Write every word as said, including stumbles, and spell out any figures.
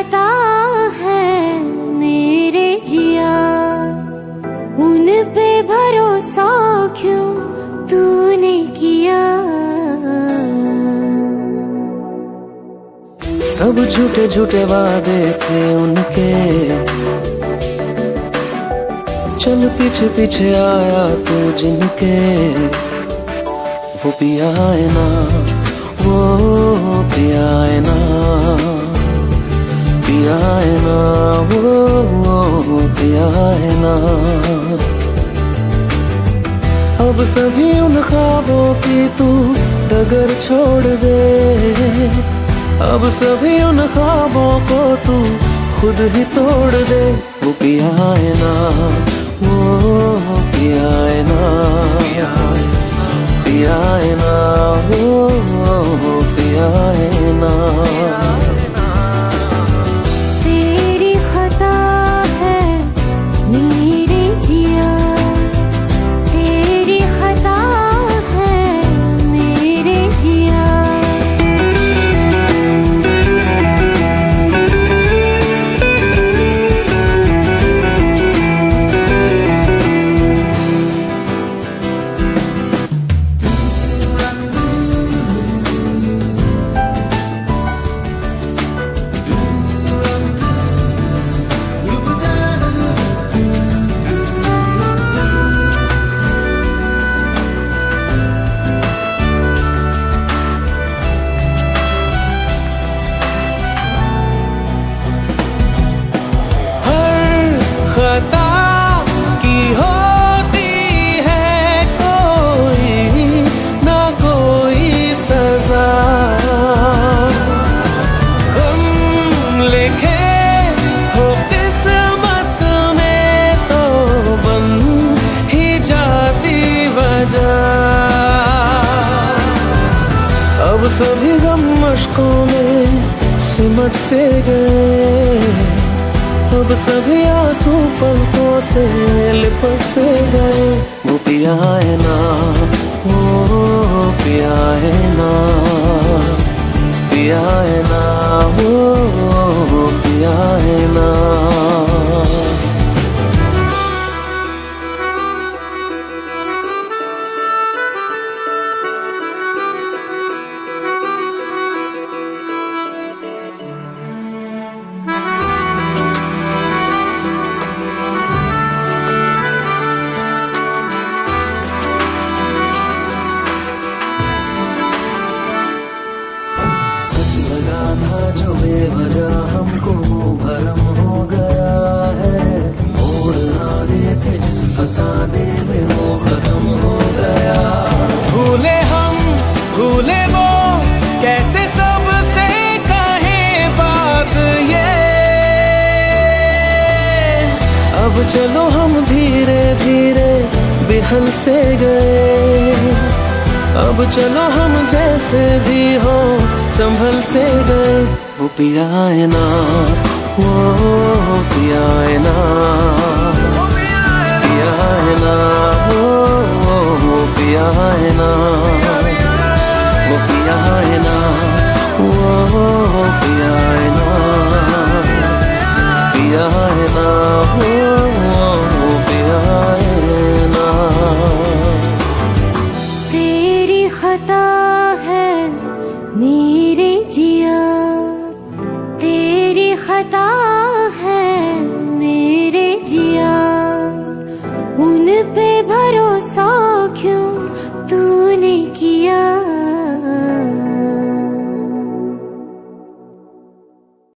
खता है मेरे जिया, उन पे भरोसा क्यों तूने किया। सब झूठे झूठे वादे थे उनके, चल पीछे पीछे आया तू जिनके। वो पिया है ना, वो पिया है ना, पिया है ना, वो, वो पिया है ना। अब सभी उन ख्वाबों की तू डगर छोड़ दे, अब सभी उन ख्वाबों को तू खुद ही तोड़ दे। वो पिया है ना, वो पिया है ना, पिया है ना, वो पिया है ना। तेरी खता है मेरे जिया, तेरी खता है मेरे जिया। अब सभी गम मुश्कों में सिमट से गए, अब सभी आंसू पलकों से लिपट से गए। वो पिया है ना, वो पिया है ना, पिया है ना, वो पिया है ना। जो बेवजह हमको भरम हो गया है, मोड़ आने थे जिस फसाने में वो खत्म हो गया। भूले हम भूले वो कैसे सबसे कहे बात ये, अब चलो हम धीरे धीरे बिहल से गए, अब चलो हम जैसे भी हो संभल से गए। वो पिया है ना, वो पिया है ना, पिया है ना, वो पिया है ना।